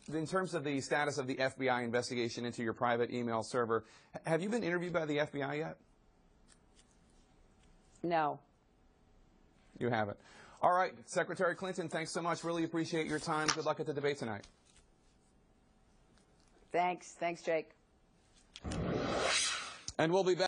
in terms of the status of the FBI investigation into your private email server, have you been interviewed by the FBI yet? No. You haven't. All right, Secretary Clinton, thanks so much. Really appreciate your time. Good luck at the debate tonight. Thanks. Thanks, Jake. And we'll be back.